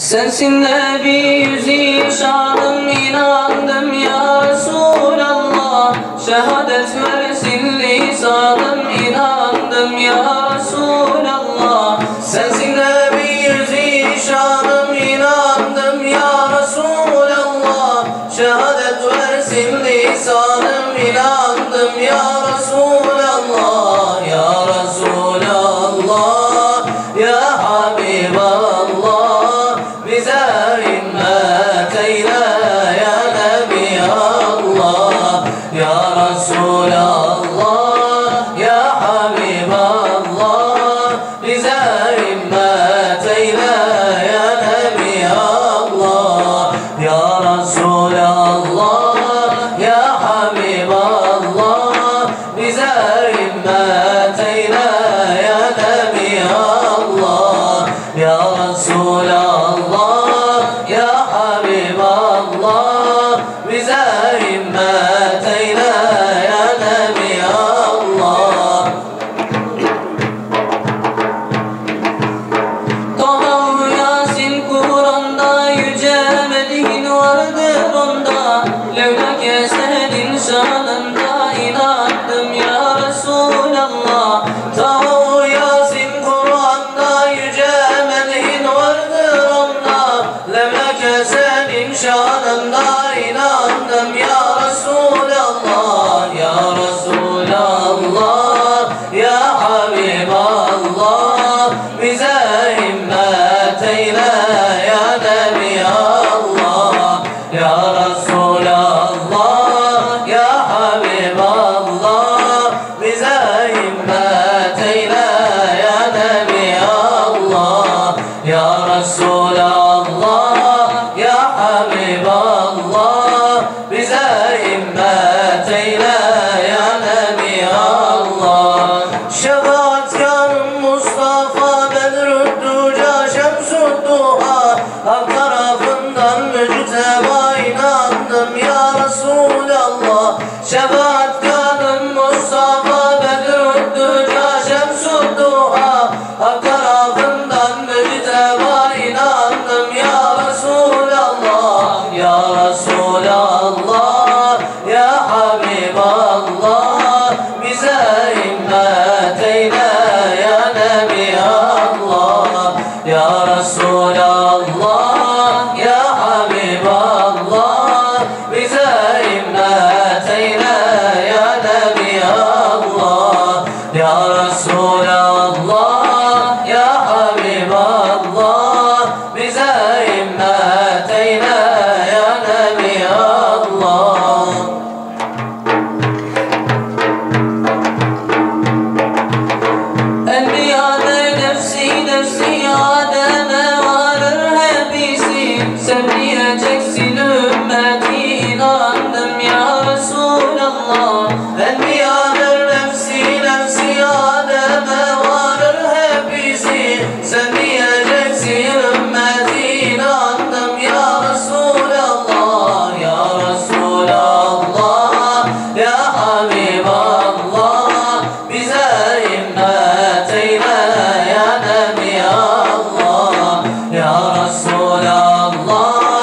Sensin Nebi zişanım, inandım ya Resulallah. Şehadet versin lisanım, inandım ya Resulallah. Sensin Nebi zişanım, inandım ya Resulallah. Şehadet versin lisanım, inandım ya Resulallah. Ya Resulallah, ya Habiballah, bize himmet eyle ya Nebi Allah. Ya Resulallah, ya Habiballah, bize himmet eyle ya Nebi Allah. Ya Resulallah, ya Habiballah, bize himmet eyle ya Nebi Allah. Ya Resulallah, ya Habiballah, bize himmet eyle ya Nebi Allah. Taha Yasin Kur'an'da, yüce medihin vardır onda. Levlake senin şanında, inandım ya Resulallah. Taha Yasin Kur'an'da, yüce medihin vardır onda. Levlake senin şanında, inandım ya Resulallah. Ya Resulallah, ya Habiballah, bize himmet eyle ya Nebi Allah. Ya Resulallah, ya Habiballah, bize himmet eyle ya Nebi Allah. Ya Resulallah, ya Habiballah, bize himmet eyle ya Nebi Allah. Şefaatkarım Mustafa, Bedrüddüca, Şemsüdduha, Hak tarafından mücteba, inandım ya Resulallah. Şefaatkarım Mustafa, Bedrüddüca, Şemsüdduha, Hak tarafından mücteba, inandım ya Resulallah. Ya Resulallah, ya Habiballah, bize himmet eyle ya Nebi Allah. Ya Resulallah, ya Habiballah, bize himmet eyle ya Nebi Allah. Ya Resulallah, ya Habiballah, bize himmet eyle ya Nebi Allah. Enbiya'da nefsi nefsi, Adem'e varır hepsi. Sen diyeceksin ümmeti, inandım ya Resulallah. Enbiya'da nefsi nefsi, Adem'e varır hepsi. Sen diyeceksin ümmeti, inandım ya Resulallah. Ya Resulallah, ya Habiballah, bize himmet eyle ya Nebi Allah. Ya Resulallah,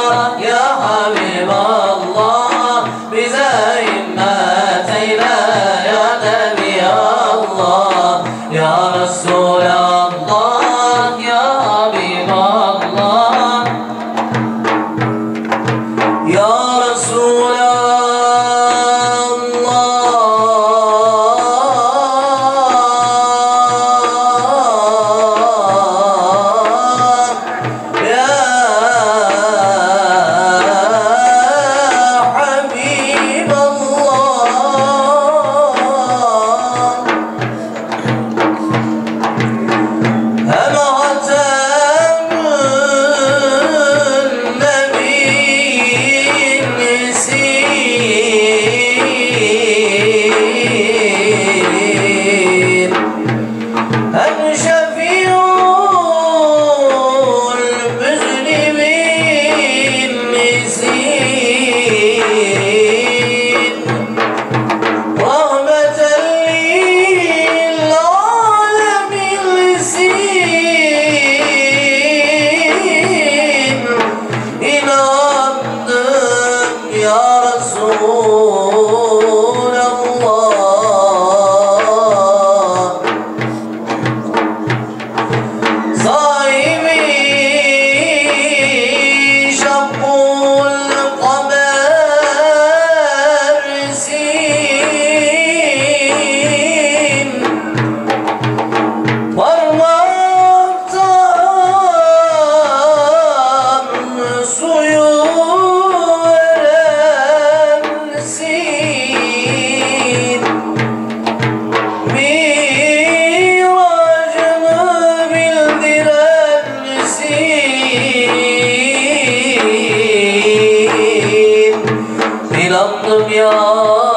yandım ya